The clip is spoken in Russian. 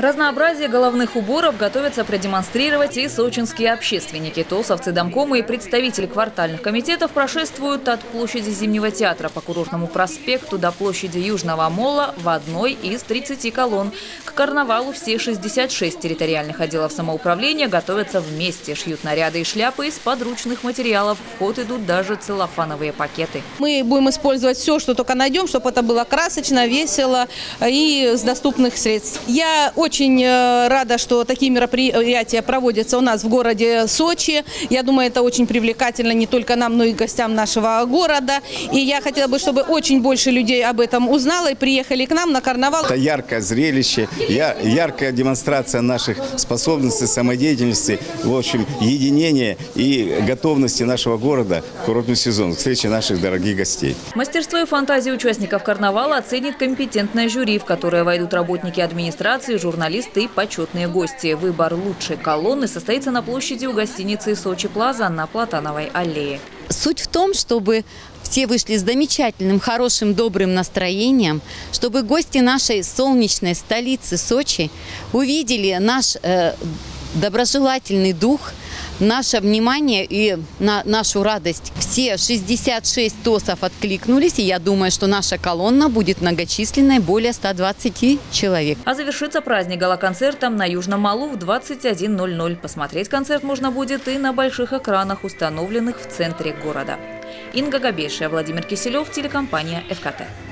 Разнообразие головных уборов готовятся продемонстрировать и сочинские общественники. Тосовцы, домкомы и представители квартальных комитетов прошествуют от площади Зимнего театра по Курортному проспекту до площади Южного молла в одной из 30 колонн. К карнавалу все 66 территориальных отделов самоуправления готовятся вместе. Шьют наряды и шляпы из подручных материалов. В ход идут даже целлофановые пакеты. Мы будем использовать все, что только найдем, чтобы это было красочно, весело и с доступных средств. Я очень рада, что такие мероприятия проводятся у нас в городе Сочи. Я думаю, это очень привлекательно не только нам, но и гостям нашего города. И я хотела бы, чтобы очень больше людей об этом узнало и приехали к нам на карнавал. Это яркое зрелище, яркая демонстрация наших способностей, самодеятельности, в общем, единения и готовности нашего города к курортному сезону, к встрече наших дорогих гостей. Мастерство и фантазию участников карнавала оценит компетентное жюри, в которое войдут работники администрации, журналисты и почетные гости. Выбор лучшей колонны состоится на площади у гостиницы «Сочи Плаза» на Платановой аллее. Суть в том, чтобы все вышли с замечательным, хорошим, добрым настроением, чтобы гости нашей солнечной столицы Сочи увидели наш доброжелательный дух, наше внимание и нашу радость. Все 66 ТОСов откликнулись, и я думаю, что наша колонна будет многочисленной, более 120 человек. А завершится праздник гала-концертом на Южном моллу в 21:00. Посмотреть концерт можно будет и на больших экранах, установленных в центре города. Инга Габейшая, Владимир Киселев, телекомпания ФКТ.